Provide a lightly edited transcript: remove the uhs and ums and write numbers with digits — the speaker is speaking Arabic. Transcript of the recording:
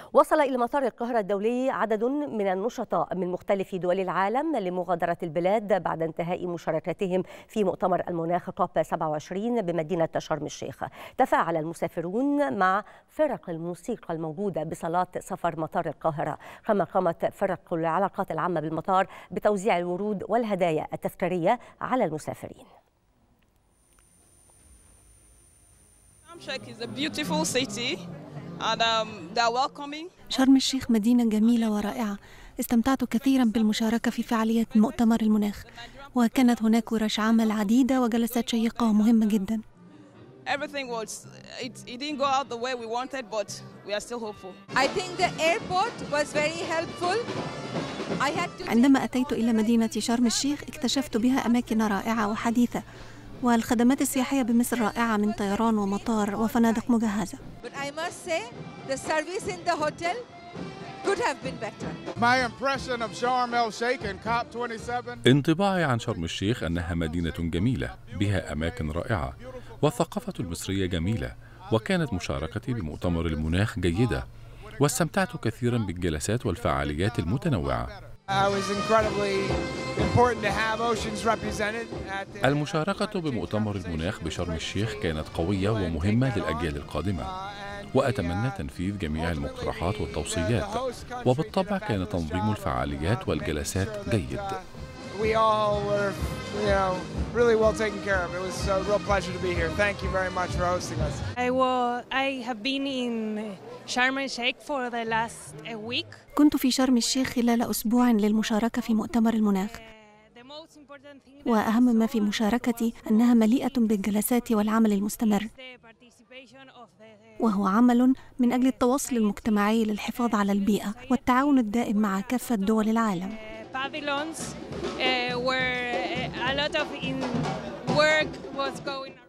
وصل إلى مطار القاهرة الدولي عدد من النشطاء من مختلف دول العالم لمغادرة البلاد بعد انتهاء مشاركتهم في مؤتمر المناخ كوب 27 بمدينة شرم الشيخ. تفاعل المسافرون مع فرق الموسيقى الموجودة بصالات سفر مطار القاهرة، كما قامت فرق العلاقات العامة بالمطار بتوزيع الورود والهدايا التذكارية على المسافرين. شرم الشيخ مدينة جميلة ورائعة. استمتعت كثيرا بالمشاركة في فعاليات مؤتمر المناخ، وكانت هناك ورش عمل عديدة وجلسات شيقة ومهمة جدا. عندما أتيت إلى مدينة شرم الشيخ اكتشفت بها أماكن رائعة وحديثة، والخدمات السياحية بمصر رائعة من طيران ومطار وفنادق مجهزة. انطباعي عن شرم الشيخ أنها مدينة جميلة بها أماكن رائعة، والثقافة المصرية جميلة، وكانت مشاركتي بمؤتمر المناخ جيدة، واستمتعت كثيرا بالجلسات والفعاليات المتنوعة. المشاركة بمؤتمر المناخ بشرم الشيخ كانت قوية ومهمة للأجيال القادمة، وأتمنى تنفيذ جميع المقترحات والتوصيات، وبالطبع كان تنظيم الفعاليات والجلسات جيد. كنت في شرم الشيخ خلال أسبوع للمشاركة في مؤتمر المناخ، وأهم ما في مشاركتي أنها مليئة بالجلسات والعمل المستمر، وهو عمل من أجل التواصل المجتمعي للحفاظ على البيئة والتعاون الدائم مع كافة دول العالم. Pavilions where a lot of work was going on.